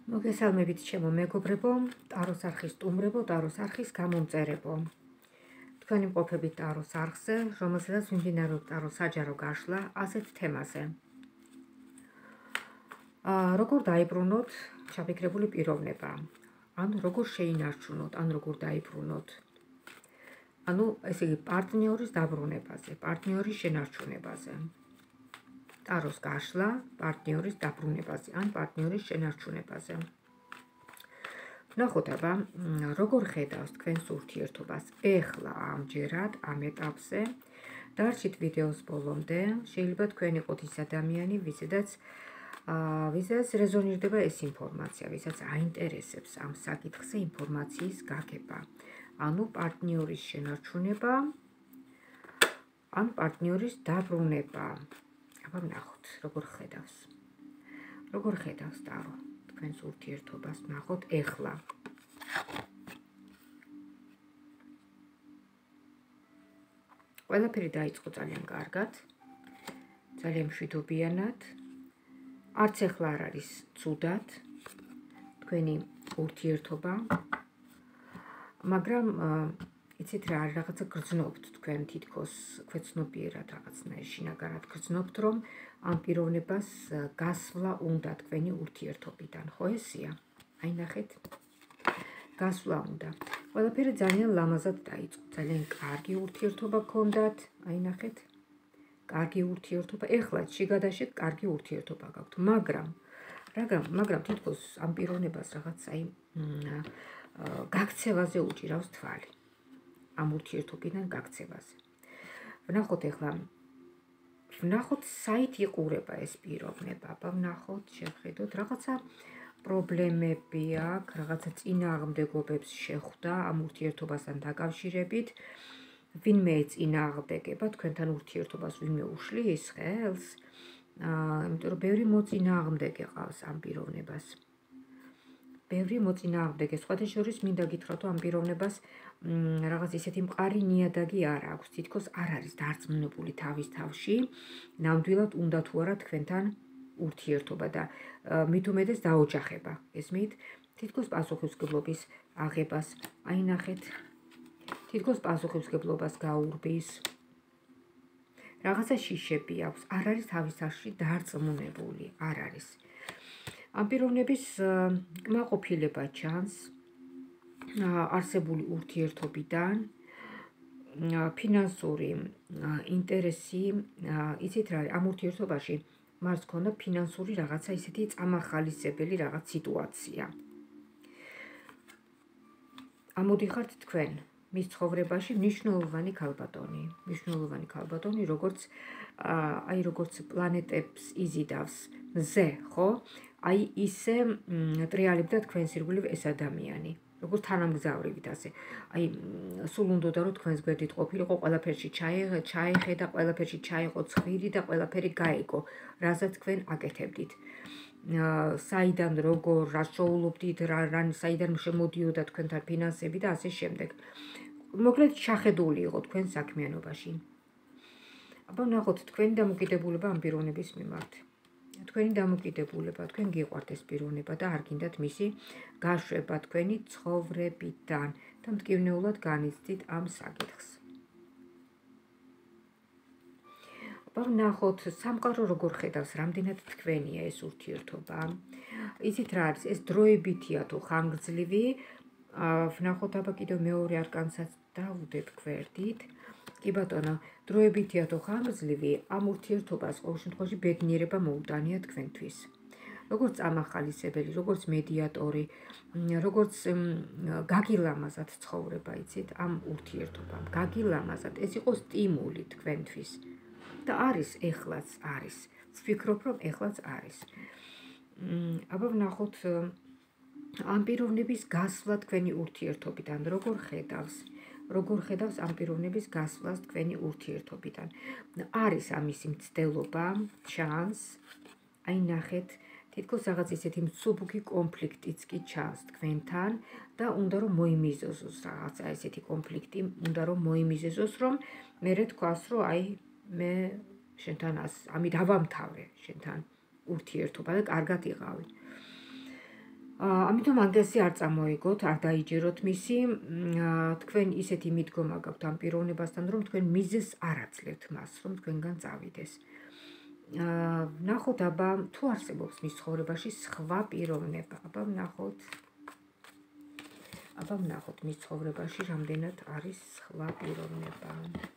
მოგესალმებით ჩემო მეგობრებო, ტაროს არხის სტუმრებო, ტაროს არხის გამომწერებო. თქვენი მყოფებით ტაროს არხზე, რომელზედაც მიმდინარეობს ტაროს საჯარო გაშლა ასეთ თემაზე. როგორ დაიბრუნოთ ჩაფიქრებული პიროვნება? ან როგორ შეინარჩუნოთ, ან როგორ დაიბრუნოთ? ანუ ესე იგი პარტნიორის დაბრუნებაზე, პარტნიორის შენარჩუნებაზე. ტაროს გაშლა პარტნიორის დაბრუნებაზე, ან პარტნიორის შენარჩუნებაზე. ნახოთ აბა, როგორ ხედავს თქვენს ურთიერთობას ეხლა ამჯერად ამ ეტაპზე. დარჩით ვიდეოს ბოლომდე, შეიძლება თქვენ იყოთ ის ადამიანი, ვისაც რეზონირდება ეს ინფორმაცია, ვისაც აინტერესებს ამ საკითხზე ინფორმაციის გაგება. ანუ პარტნიორის შენარჩუნება, ან პარტნიორის დაბრუნება. აბა ნახოთ, როგორ ხედავს. როგორ ხედავს ტარო თქვენს ურთიერთობას, ნახოთ ეხლა. ყველაფერი დაიწყო ძალიან კარგად, ძალიან მშვიდობიანად. არც ეხლა არ არის ცუდად თქვენი ურთიერთობა, მაგრამ იცით რა არის, რაღაცა გრძნობთ თქვენ თითქოს ქვეცნობიერად რაღაცნაირ შინაგანად გრძნობთ, რომ ამ პიროვნებას გასვლა უნდა თქვენი ურთიერთობიდან, ხო ესია? აი ნახეთ. გასვლა უნდა. ყველაფერი ძალიან ლამაზად დაიწყო, ძალიან კარგი ურთიერთობა გქონდათ, აი ნახეთ. კარგი ურთიერთობა, ეხლა შიგადაშიგ კარგი ურთიერთობა გაქვთ, მაგრამ თითქოს ამ პიროვნებას რაღაც აი გაქცევაზე უჭირავს თვალი. ამ ურთიერთობიდან გაქცევაზე. ვნახოთ ეხლა, ვნახოთ საით იყურება ეს პიროვნება, ვნახოთ, შევხედოთ, რაღაცა პრობლემები აქვს, რაღაცა წინააღმდეგობებს შეხვდა ამ ურთიერთობასთან დაკავშირებით. ვინმე წინააღმდეგება თქვენთან ურთიერთობას ვინმე უშლის ხელს, იმიტომ რომ ბევრი მოწინააღმდეგე ყავს ამ პიროვნებას. ბევრი მოწინააღმდეგე, სხვათა შორის მინდა გითხრათ, ამ პიროვნებას რაღაც ისეთი მყარი ნიადაგი არ აქვს, თითქოს არ არის დარწმუნებული თავის თავში, ნამდვილად უნდა თუ არა თქვენთან ურთიერთობა და მით უმეტეს დაოჯახება. ესმით, თითქოს პასუხისმგებლობის აღებას, აი ნახეთ, თითქოს პასუხისმგებლობას გაურბის. რაღაცა შიშები აქვს, არ არის თავის თავში დარწმუნებული, არ არის. ამ პიროვნების კმაყოფილება ჩანს არსებული ურთიერთობიდან, ფინანსური ინტერესი, იცით რა არის, ამ ურთიერთობაში მას ქონდა ფინანსური რაღაცა ისეთი წამახალისებელი რაღაც სიტუაცია. ამოდიხართ თქვენ მის ცხოვრებაში მნიშვნელოვანი ქალბატონი, როგორც პლანეტებს იზიდავს მზე, ხო? აი ისე ტრიალებდა თქვენს ირგვლივ ეს ადამიანი, როგორც თანამგზავრივით ასე. აი სულ უნდოდა რომ თქვენს გვერდით ყოფილიყო, ყველაფერში ჩაეხედა, ყველაფერში ჩაიყო ცხვირი და ყველაფერი გაიგო, რასაც თქვენ აკეთებდით. საიდან როგორ რა შოულობდით, საიდან შემოდიოდა თქვენთან ფინანსები და ასე შემდეგ. მოკლედ შეხედული იყო თქვენ საქმიანობაში. აბა ნახოთ თქვენი დამოკიდებულება ამ პიროვნების მიმართ. თქვენი დამოკიდებულება, თქვენ გიყვართ ეს პიროვნება და არ გინდათ მისი გაშვება თქვენი ცხოვრებიდან და მტკივნეულად განიცდით ამ საკითხს. აბა ნახოთ სამყარო როგორ ხედავს, რამდენად თქვენია ეს ურთიერთობა. იცით რა არის, ეს დროებითია თუ ხანგრძლივი. ვნახოთ აბა კიდევ მეორე არკანსაც დავუდებ გვერდით. კი ბატონო, დროებითია თუ ხანგრძლივი, ამ ურთიერთობას ყოველ შემთხვევაში ბედნიერება მოუტანია თქვენთვის. როგორც წამახალისებელი, როგორც მედიატორი, როგორც გაგილამაზად ცხოვრება, იცით, ამ ურთიერთობამ. გაგილამაზად, ეს იყო სტიმული თქვენთვის. და არის, ეხლაც არის. ვფიქრობ, რომ ეხლაც არის. აბა ვნახოთ ამ პიროვნების გასვლა თქვენი ურთიერთობიდან, როგორ ხედავს ამ პიროვნების გასვლას თქვენი ურთიერთობიდან. არის ამისი მცდელობა, ჩანს, აი ნახეთ, თითქოს რაღაც ისეთი მსუბუქი კონფლიქტიც კი ჩანს თქვენთან და უნდა რომ მოიმიზეზოს რაღაცა ესეთი კონფლიქტი, უნდა რომ მოიმიზეზოს, რომ მერე თქვას, რომ აი მე შენთან ამით ავამთავრე შენთან ურთიერთობა და კარგად იყავი. ამიტომ ანგელსი არ წამოიგოთ, არ დაიჯეროთ მისი, თქვენ ისეთი მიდგომა გაქვთ ამ პიროვნებასთან, რომ თქვენ მიზეზს არ აძლევთ მას, რომ თქვენგან წავიდეს. ვნახოთ აბა თუ არსებობს მის ცხოვრებაში სხვა პიროვნება. აბა ვნახოთ მის ცხოვრებაში რამდენად არის სხვა პიროვნება.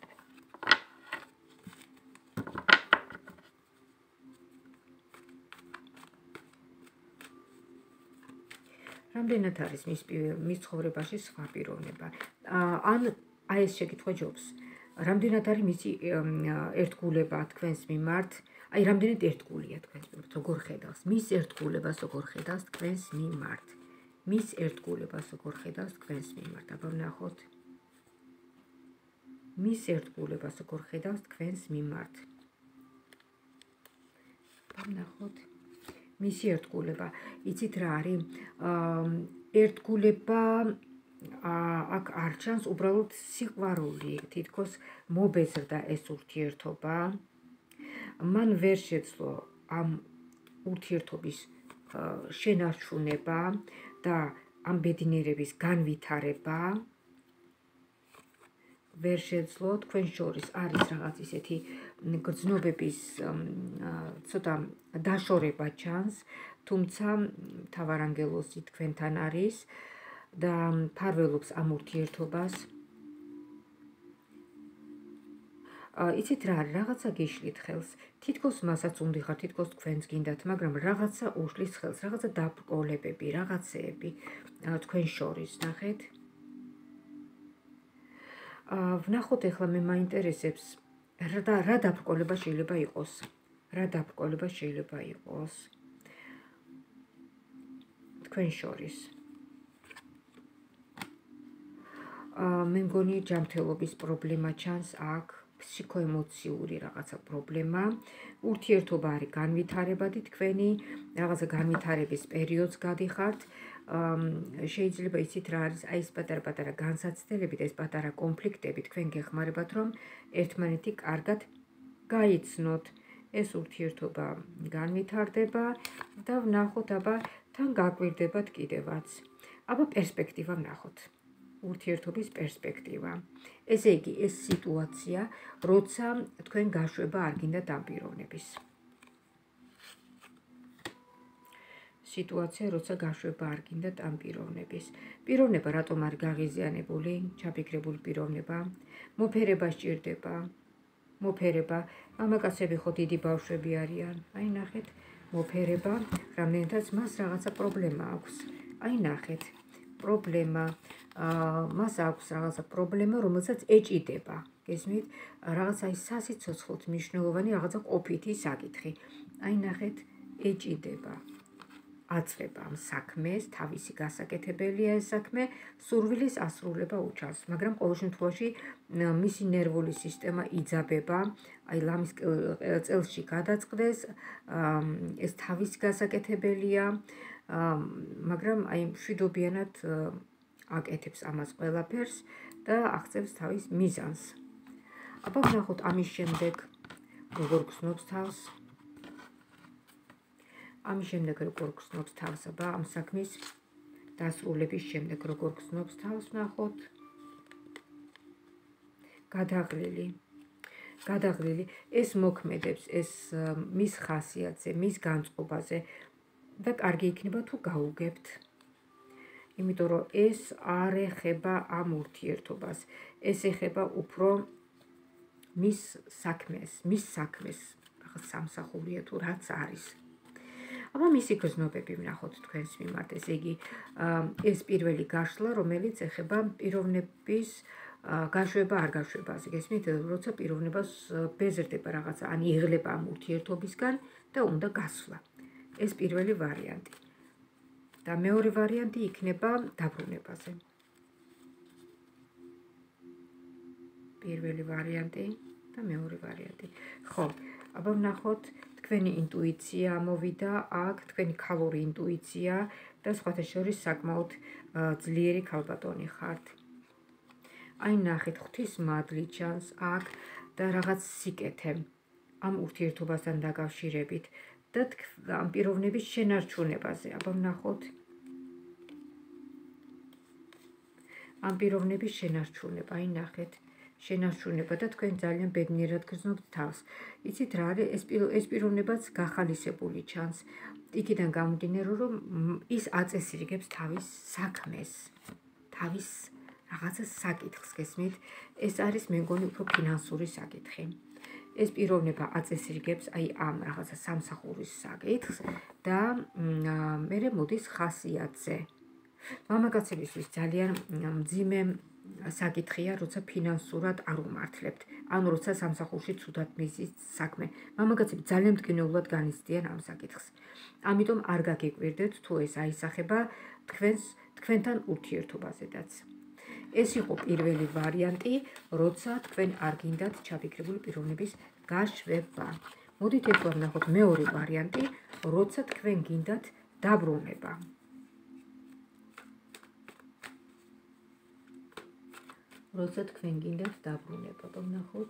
რამდენად არის მის ცხოვრებაში სხვა პიროვნება. ან აი ეს შეკითხვა ჯობს. რამდენად არის მისი ერთგულება თქვენს მიმართ, აი რამდენად ერთგულია თქვენს მიმართ, როგორ ხედავს მის ერთგულებას, როგორ ხედავს თქვენს მიმართ. მის ერთგულებას როგორ ხედავს თქვენს მიმართ. აბა ვნახოთ. მის ერთგულებას როგორ ხედავს თქვენს მიმართ. აბა ვნახოთ. მისი ერთგულება, იცით რა არის? ერთგულება აქ არ ჩანს, უბრალოდ სიყვარული, თითქოს მობეზრდა ეს ურთიერთობა. მან ვერ შეძლო ამ ურთიერთობის შენარჩუნება და ამ ბედნიერების განვითარება. ვერ შეძლო, თქვენ შორის არის რაღაც ისეთი გრძნობების ცოტა დაშორება ჩანს, თუმცა მთავარანგელოზი თქვენთან არის და მფარველობს ამ ურთიერთობას. იცით რა არის, რაღაცა გიშლით ხელს, თითქოს მასაც უნდიხარ, თითქოს თქვენს გინდათ, მაგრამ რაღაცა უშლის ხელს, რაღაცა დაბრკოლებები, რაღაცეები თქვენ შორის, ნახეთ. ვნახოთ ახლა მე მაინტერესებს რა დაბრკოლება შეიძლება იყოს. რა დაბრკოლება შეიძლება იყოს თქვენ შორის. მე მგონი ჯანმრთელობის პრობლემა ჩანს აქ, ფსიქოემოციური რაღაცა პრობლემა. ურთიერთობა არის განვითარებადი თქვენი, რაღაცა განვითარების პერიოდს გადიხართ. შეიძლება იცით რა არის, აი ეს პატარა-პატარა განსაცდელები და ეს პატარა კონფლიქტები თქვენ გეხმარებათ, რომ ერთმანეთი კარგად გაიცნოთ. ეს ურთიერთობა განვითარდება და ვნახოთ აბა თან გაგვირდებათ კიდევაც. აბა პერსპექტივა ვნახოთ. ურთიერთობის პერსპექტივა. ესე იგი, ეს სიტუაცია, როცა თქვენ გაშვება არ გინდათ ამ პიროვნების. სიტუაცია, როცა გაშვება არ გინდათ ამ პიროვნების. პიროვნება რატომ არ გაღიზიანებული, ჩაფიქრებული პიროვნება, მოფერება სჭირდება. მოფერება, მამაკაცები ხო დიდი ბავშვები არიან. აი ნახეთ, მოფერება, რამდენადაც მას რაღაცა პრობლემა აქვს. აი ნახეთ, პრობლემა, მას აქვს რაღაცა პრობლემა, რომელსაც ეჭიდება. გესმით, რაღაცა ის სასიცოცხლოდ მნიშვნელოვანი რაღაცა ყოფითი საკითხი. აი ნახეთ, ეჭიდება. აწვება ამ საქმეს, თავისი გასაკეთებელია ეს საქმე, სურვილის ასრულება უჩანს, მაგრამ ყოველ შემთხვევაში მისი ნერვული სისტემა იძაბება, აი ლამის წელსში გადაწყდეს, ეს თავისი გასაკეთებელია, მაგრამ აი მშვიდობიანად აკეთებს ამას ყველაფერს და აღწევს თავის მიზანს. აბა ვნახოთ ამის შემდეგ როგორ გრძნობს თავს. ამის შემდეგ როგორ გრძნობს თავს, აბა ამ საქმის დასრულების შემდეგ როგორ გრძნობს თავს, ვნახოთ. გადაღლილი, ეს მოქმედებს, ეს მის ხასიათზე, მის განწყობაზე და კარგი იქნება თუ გაუგებთ. იმიტომ რომ ეს არ ეხება ამ ურთიერთობას, ეს ეხება უფრო მის საქმეს, რაღაც სამსახურია თუ რაც არის. აბა მისი გრძნობები ვნახოთ თქვენს მიმართ, ესე იგი, ეს პირველი გაშლა, რომელიც ეხება პიროვნების გაშვება არ გაშვებაზე. გესმით, როცა პიროვნებას ბეზრდება რაღაცა, ან იღლება ამ ურთიერთობისგან და უნდა გასვლა. ეს პირველი ვარიანტი. და მეორე ვარიანტი იქნება დაბრუნებაზე. პირველი ვარიანტი და მეორე ვარიანტი. ხო, აბა ვნახოთ, თქვენი ინტუიცია ამოვიდა აქ, თქვენი ქალური ინტუიცია და სხვათა შორის საკმაოდ ძლიერი ქალბატონი ხართ. აი ნახეთ, ღვთის მადლი ჩანს აქ და რაღაც სიკეთე ამ ურთიერთობასთან დაკავშირებით და ამ პიროვნების შენარჩუნებაზე. აბა ვნახოთ, ამ პიროვნების შენარჩუნება, აი ნახეთ, შენარჩუნება და თქვენ ძალიან ბედნიერად გრძნობთ თავს. იცით რა არის ეს პიროვნებაც გახალისებული ჩანს. იქიდან გამომდინარე, რომ ის აწესრიგებს თავის საქმეს, თავის რაღაცა საკითხს, გესმით? ეს არის მე მგონი უფრო ფინანსური საკითხი. ეს პიროვნება აწესრიგებს აი ამ რაღაცა სამსახურის საკითხს და მერე მოდის ხასიათზე. მამაკაცებისთვის ძალიან მძიმე საკითხია, როცა ფინანსურად არ უმართლებთ, ანუ როცა სამსახურში ცუდად მისის საქმე. მამაკაცები ძალიან მტკივნეულად განიცდიან ამ საკითხს. ამიტომ არ გაგიკვირდეთ თუ ეს აისახება თქვენთან ურთიერთობაზედაც. ეს იყო პირველი ვარიანტი, როცა თქვენ არ გინდათ ჩაფიქრებული პიროვნების გაშვება. მოდით ერთგვარ ვნახოთ მეორე ვარიანტი, როცა თქვენ გინდათ დაბრუნება. როცა თქვენ გინდათ დაბრუნება, ვნახოთ.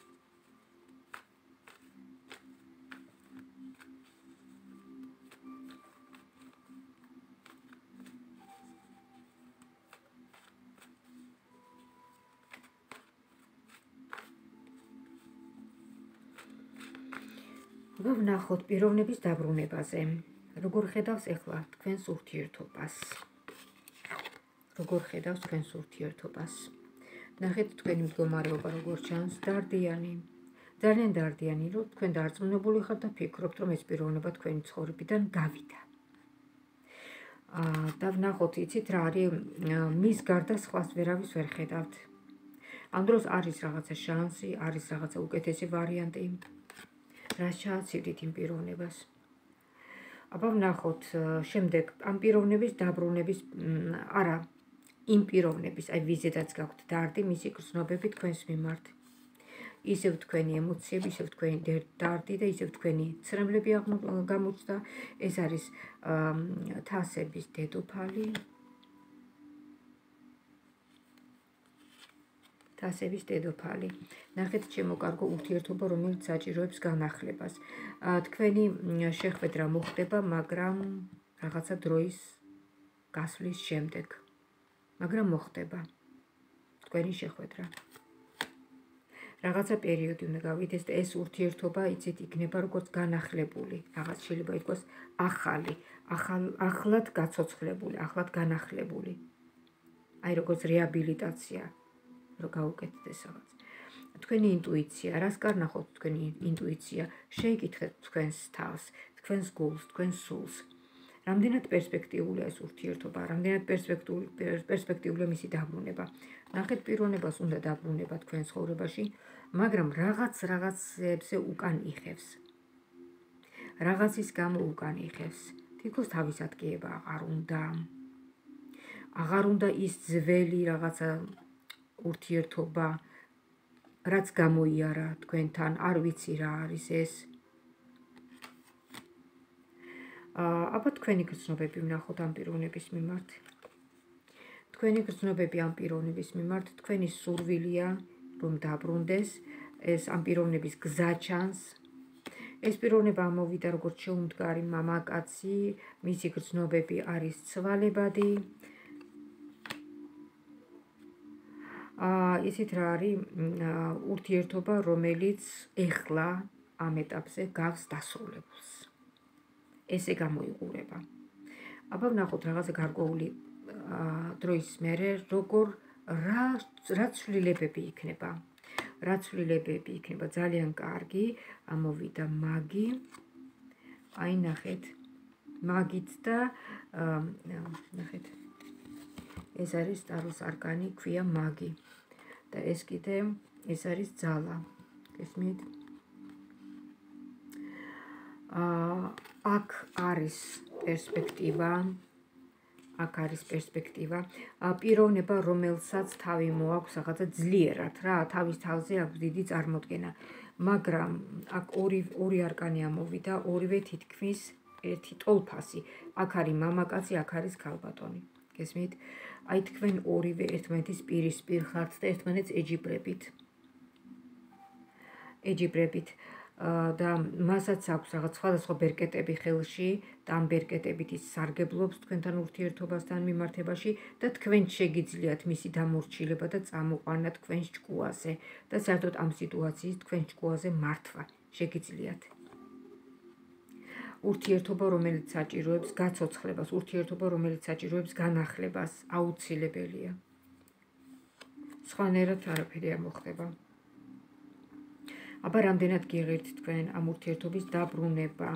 ვნახოთ პიროვნების დაბრუნებაზე. როგორ ხედავს ახლა თქვენს ურთიერთობას? როგორ ხედავს თქვენს ურთიერთობას? ნახეთ თქვენი მდგომარეობა როგორ ჩანს, დარდიანი. ძალიან დარდიანი, რომ თქვენ დარწმუნებული ხართ და ფიქრობთ, რომ ეს პიროვნება თქვენი ცხოვრებიდან გავიდა. და ვნახოთ, იცით რა არის, მის გარდა სხვას ვერავის ვერ ხედავთ. ამ დროს არის რაღაცა შანსი, არის რაღაცა უკეთესი ვარიანტი. რა ჩააცივდით იმ პიროვნებას? აბა ვნახოთ შემდეგ ამ პიროვნების დაბრუნების, არა, იმ პიროვნების, აი ვიზედაც გაქვთ დარდი, მისი გრძნობები თქვენს მიმართ. ისევ თქვენი ემოციები, ისევ თქვენი დარდი და ისევ თქვენი ცრემლები გამოჩნდა. ეს არის თასების დედოფალი. თასების დედოფალი. ნახეთ ჩემო კარგო ურთიერთობა, რომელიც საჭიროებს განახლებას. თქვენი შეხვედრა მოხდება, მაგრამ რაღაცა დროის გასვლის შემდეგ. მაგრამ მოხდება თქვენი შეხვედრა. რაღაცა პერიოდი უნდა გავიდეს და ეს ურთიერთობა, იცით, იქნება როგორც განახლებული. რაღაც შეიძლება ითქვას ახალი, ახლად გაცოცხლებული, ახლად განახლებული. აი როგორც რეაბილიტაცია. რომ გაუკეთდეს რაღაც. თქვენი ინტუიცია, რას კარნახოთ თქვენი ინტუიცია, შეიკითხეთ თქვენს თავს, თქვენს გულს, თქვენს სულს. რამდენად პერსპექტიულია ეს ურთიერთობა, რამდენად პერსპექტიულია მისი დაბრუნება. ნახეთ პიროვნებას უნდა დაბრუნება თქვენ ცხოვრებაში, მაგრამ რაღაცებზე უკან იხევს. რაღაცის გამო უკან იხევს. თითქოს თავის ატკიება აღარ უნდა ის ძველი რაღაცა ურთიერთობა, რაც გამოიარა თქვენთან, არ ვიცი რა არის ეს. აბა თქვენი გრძნობები ვნახოთ ამ პიროვნების მიმართ. თქვენი გრძნობები ამ პიროვნების მიმართ, თქვენი სურვილია, რომ დაბრუნდეს, ეს ამ პიროვნების გზა ჩანს. ეს პიროვნება ამოვიდა როგორც შეუმდგარი მამაკაცი, მისი გრძნობები არის ცვალებადი. ისიც რა არის ურთიერთობა, რომელიც ეხლა ამ ეტაპზე გავს დასრულებულს. ესე გამოიყურება. აბა ვნახოთ რაღაცა გარკვეული დროის მერე, რა ცვლილებები იქნება. რა ცვლილებები იქნება ძალიან კარგი, ამოვიდა მაგი. აი ნახეთ, მაგით და ნახეთ. ეს არის ტაროს არკანი, ქვია მაგი. და ეს კიდე ეს არის ძალა. გესმით? აქ არის პერსპექტივა. აქ არის პერსპექტივა. პიროვნება, რომელსაც თავი მოაქვს რაღაცა ძლიერად რა, თავის თავზე აქვს დიდი წარმოდგენა. მაგრამ აქ ორი არკანი ამოვიდა, ორივე თითქმის ერთი ტოლფასი. აქ არის მამაკაცი, აქ არის ქალბატონი. გესმით? აი თქვენ ორივე ერთმანეთის პირისპირ ხართ და ერთმანეთს ეჯიბრებით. და მასაც აქვს რაღაც სხვადასხვა ბერკეტები ხელში და ამ ბერკეტებით ის სარგებლობს თქვენთან ურთიერთობასთან მიმართებაში და თქვენ შეგიძლიათ მისი დამორჩილება და წამოყვანა თქვენს ჭკუაზე და საერთოდ ამ სიტუაციის თქვენს ჭკუაზე მართვა შეგიძლიათ. ურთიერთობა, რომელიც საჭიროებს გაცოცხლებას, ურთიერთობა, რომელიც საჭიროებს განახლებას, აუცილებელია. სხვანაირად არაფერი არ მოხდება. აბა რამდენად გიღებთ თქვენ ამ ურთიერთობის დაბრუნება?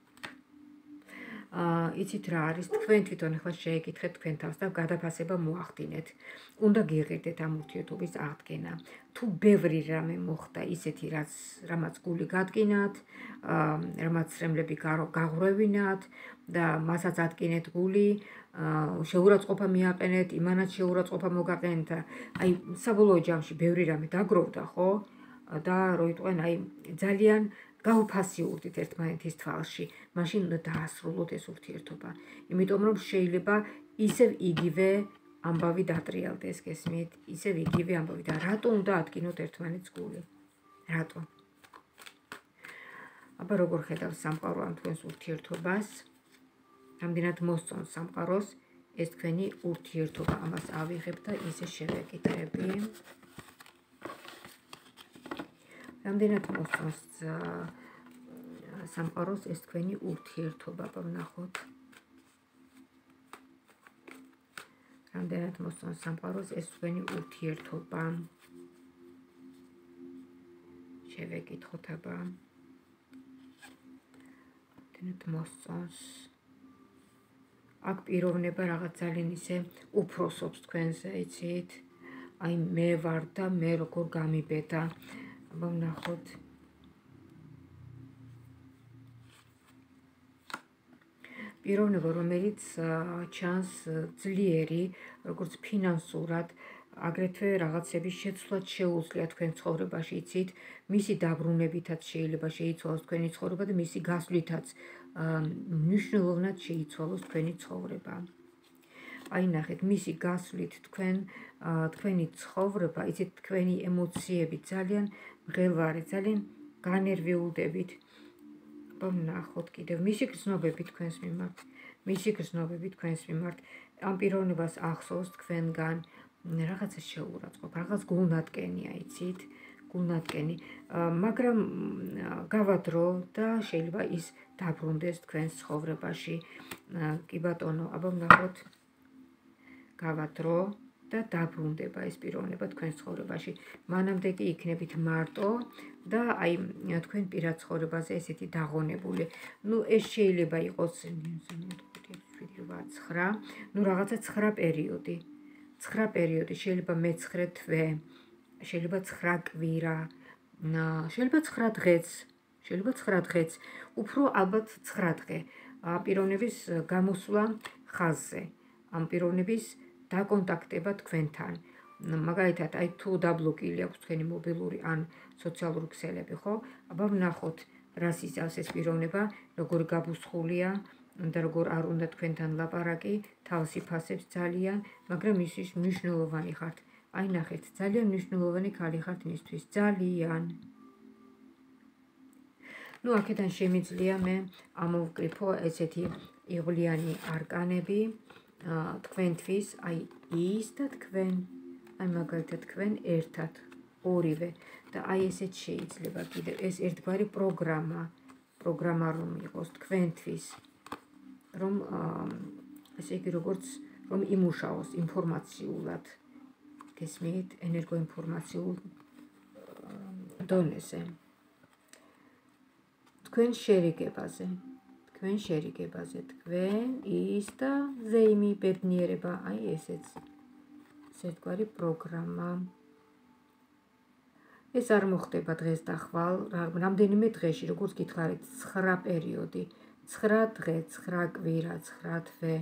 იცით რა არის? თქვენ თვითონ ახლა შეეკითხეთ თქვენ თავს და გადაფასება მოახდინეთ. უნდა გიღებდეთ ამ ურთიერთობის აღდგენა. თუ ბევრი რამე მოხდა ისეთი, რამაც გული გადგინათ, რამაც სრემლები გაღვრევინათ და მასაც ატკინეთ გული, შეურაცხყოფა მიაყენეთ, იმანაც შეურაცხყოფა მოგაყენეთ და აი საბოლოო ჯამში ბევრი რამე დაგროვდა, ხო? და რო იტყვენ, აი ძალიან გავფასიურდით ერთმანეთის თვალში, მაშინ უნდა დაასრულოთ ეს ურთიერთობა. იმიტომ რომ შეიძლება ისევ იგივე ამბავი დატრიალდეს, გესმით? ისევ იგივე ამბავი და რატო უნდა ატკინოთ ერთმანეთს გული? რატო? აბა როგორ ხედავს სამყარო ამ თქვენს ურთიერთობას? რამდენად მოსწონს სამყაროს ეს თქვენი ურთიერთობა? ამას ავიღებ და ისე შევეკითხები. რამდენად მოსწონს სამყაროს ეს თქვენი ურთიერთობა, ვნახოთ. რამდენად მოსწონს სამყაროს ეს თქვენი ურთიერთობა. შევეკითხოთ აბა. რამდენად მოსწონს. აქ პიროვნება რაღაც ძალიან ისე უფროსობს თქვენზე, იცით? აი მე ვარ და მე როგორ გამიბედა. აბა ვნახოთ. პიროვნება, რომელიც ჩანს ძლიერი, როგორც ფინანსურად, აგრეთვე რაღაცების შეცვლაც შეუძლია თქვენ ცხოვრებაში, იცით? მისი დაბრუნებითაც შეიძლება შეიცვალოს თქვენი ცხოვრება და მისი გასვლითაც მნიშვნელოვნად შეიცვალოს თქვენი ცხოვრება. აი ნახეთ, მისი გასვლით თქვენი ცხოვრება, იცით, თქვენი ემოციები ძალიან მღელვარე, ძალიან განერვიულდებით. ვნახოთ კიდევ მისი გრძნობები თქვენს მიმართ, ამ პიროვნებას ახსოვს თქვენგან რაღაცა შეურაცხყოფა, რაღაც გულნატკენია, იცით? გულნატკენი, მაგრამ გავადრო და შეიძლება ის დაბრუნდეს თქვენს ცხოვრებაში. კი ბატონო, აბა ვნახოთ. გავადრო და დაბრუნდება ეს პიროვნება თქვენს ცხოვრებაში. მანამდე კი იქნებით მარტო და აი თქვენ პირად ცხოვრებაზე ესეთი დაღონებული. ეს შეიძლება იყოს 9, რაღაცა 9 პერიოდი. 9 პერიოდი, შეიძლება მე-9 თვე, შეიძლება 9 კვირა, შეიძლება 9 დღეც, უფრო ალბათ 9 დღე. პიროვნების გამოსვლა ხაზზე, ამ პიროვნების დაკონტაქტება თქვენთან. მაგალითად, აი თუ დაბლოკილი აქვს თქვენი მობილური ან სოციალური ქსელები, ხო? აბა ვნახოთ, რას იზავს ეს პიროვნება, როგორ გაბუსხულია და როგორ არ უნდა თქვენთან ლაპარაკი, თავს იფასებს ძალიან, მაგრამ ისიც მნიშვნელოვანი ხართ. აი ნახეთ, ძალიან მნიშვნელოვანი ქალი ხართ მისთვის, ძალიან. აქედან შემიძლია მე ამოვკრიფო ესეთი იღვლიანი არკანები თქვენთვის, აი ის და თქვენ, აი მაგალითად თქვენ ერთად, ორივე და აი ესეც შეიძლება კიდევ ეს ერთგვარი პროგრამა რომ იყოს თქვენთვის, რომ ესე იგი როგორც რომ იმუშაოს ინფორმაციულად, გესმით, ენერგოინფორმაციულ დონეზე. თქვენ შერიგებაზე, თქვენ ის და ზეიმი ბედნიერება, აი ესეც ერთგვარი პროგრამა. ეს არ მოხდება დღეს და ხვალ, რამდენიმე დღეში, როგორც გითხარით, 9 პერიოდი, 9 დღე, 9 კვირა, 9 თვე.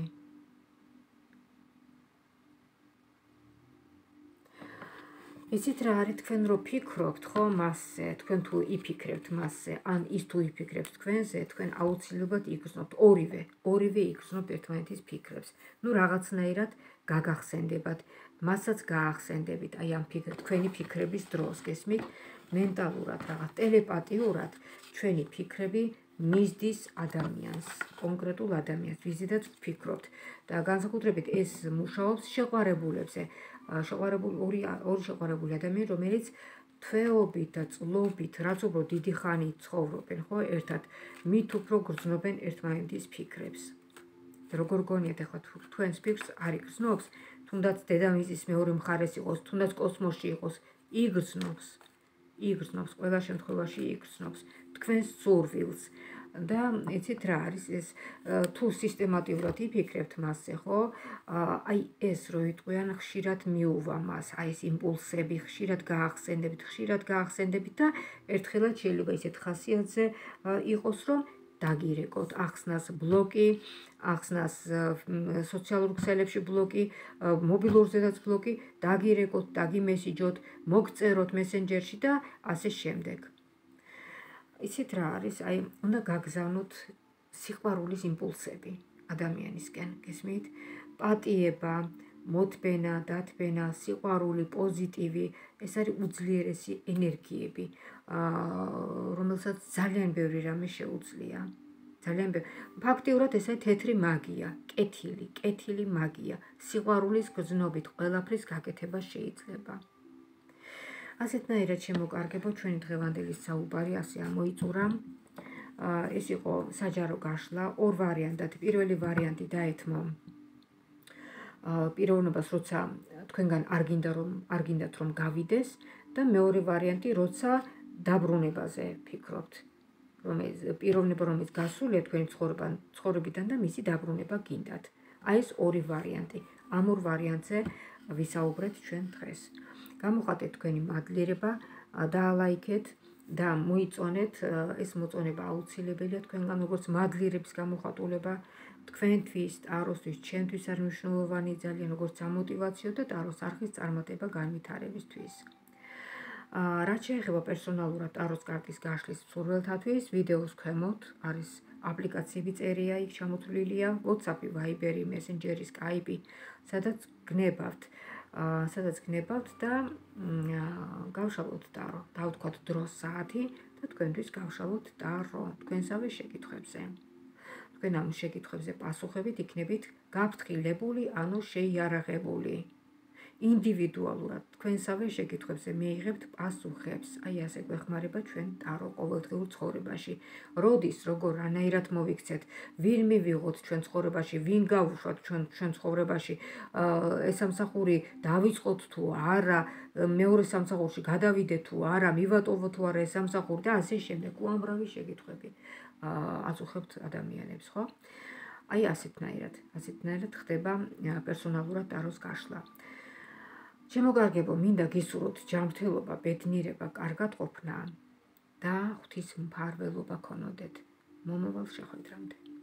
იცით რა არის, თქვენ რო ფიქრობთ, ხო, მასზე, თქვენ თუ იფიქრებთ მასზე, ან ის თუ იფიქრებს თქვენზე, თქვენ აუცილებლად იგრძნობთ, ორივე იგრძნობთ ერთმანეთის ფიქრებს. რაღაცნაირად გაგახსენდებათ, მასაც გაახსენდებით, აი ამ თქვენი ფიქრების დროს, გესმით? მენტალურად, რაღაც ტელეპათიურად ჩვენი ფიქრები მისდის ადამიანს, კონკრეტულ ადამიანს, ვიზედაც ვფიქრობთ და განსაკუთრებით ეს მუშაობს შეყვარებულებზე. ორი შეყვარებული ადამიანი, რომელიც თვეობით და წლობით, რაც უბრალოდ დიდი ხანი ცხოვრობენ, ხო, ერთად, მით უფრო გრძნობენ ერთმანეთის ფიქრებს. როგორ გონიათ ახლა თქვენს ფიქრს არ იგრძნობს, თუნდაც დედამიწის მეორე მხარეს იყოს, თუნდაც კოსმოსში იყოს, იგრძნობს, ყველა შემთხვევაში იგრძნობს თქვენს სურვილს. და იცით რა არის ეს, თუ სისტემატიურად იფიქრებთ მასზე, ხო, აი ეს რო იტყვიან, ხშირად მიუვა მას, აი ეს იმპულსები ხშირად გაახსენდებით და ერთხელაც შეიძლება ისეთ ხასიათზე იყოს, რომ დაგირეკოთ, ახსნას ბლოკი, ახსნას სოციალურ ქსელებში ბლოკი, მობილურზედაც ბლოკი, დაგირეკოთ, დაგიმესიჯოთ, მოგწეროთ მესენჯერში და ასე შემდეგ. იცით რა არის, აი უნდა გაგზავნოთ სიყვარულის იმპულსები ადამიანისკენ, გესმით? პატიება, მოთბენა, დათბენა, სიყვარული, პოზიტივი, ეს არის უძლიერესი ენერგიები, რომელსაც ძალიან ბევრი რამე შეუძლია. ძალიან ბევრი. ფაქტიურად ეს არის თეთრი მაგია, კეთილი მაგია, სიყვარულის გრძნობით ყველაფრის გაკეთება შეიძლება. ასეთნაირად შემოკარგებო ჩვენი დღევანდელი საუბარი, ასე ამოიწურა. ეს იყო საჯარო გაშლა, ორ ვარიანტად. პირველი ვარიანტი დაეთმო პიროვნებას, როცა თქვენგან არ გინდათ რომ გავიდეს და მეორე ვარიანტი, როცა დაბრუნებაზე ფიქრობთ. პიროვნება რომელიც გასულია თქვენი ცხოვრებიდან და მისი დაბრუნება გინდათ. აი ეს ორი ვარიანტი. ამ ორ ვარიანტზე ვისაუბრეთ ჩვენ დღეს. გამოხატეთ თქვენი მადლიერება, დაალაიქეთ და მოიწონეთ, ეს მოწონება აუცილებელია თქვენგან, როგორც მადლიერების გამოხატულება თქვენთვის, ტაროსთვის, ჩემთვის არის მნიშვნელოვანი ძალიან, როგორც სამოტივაციო და ტაროს არხის წარმატება განვითარებისთვის. რაც შეეხება პერსონალურად ტაროს კარტის გაშლის მსურველთათვის, ვიდეოს ქვემოთ არის აპლიკაციები წერია, იქ ჩამოთვლილია WhatsApp-ი, Viber-ი, Messenger-ი, Skype-ი, სადაც გნებავთ და გავშალოთ ტარო, დავთქვათ დროს საათი და თქვენთვის გავშალოთ ტარო თქვენსავე შეკითხვებზე. თქვენ ამ შეკითხვებზე პასუხებით იქნებით გაფრთხილებული, ანუ შეიარაღებული. ინდივიდუალურად თქვენსავე შეკითხვებზე მიიღებთ პასუხებს. აი ასე გვეხმარება ჩვენ ტარო ყოველდღიურ ცხოვრებაში. როდის, როგორ, რანაირად მოვიქცეთ, ვინ მივიღოთ ჩვენ ცხოვრებაში, ვინ გავუშვათ ჩვენ ცხოვრებაში, ეს სამსახური დავიწყოთ თუ არა, მეორე სამსახურში გადავიდეთ თუ არა, მივატოვოთ თუ არა ეს სამსახური და ასე შემდეგ. უამრავი შეკითხვები აწუხებთ ადამიანებს, ხო? აი ასეთნაირად ხდება პერსონალურად ტაროს გაშლა. შემოგარგებო, მინდა გისურვოთ ჯანმრთელობა, ბედნიერება, კარგად ყოფნა და ღვთის მფარველობა ქონოდეთ. მომავალ შეხვედრამდე.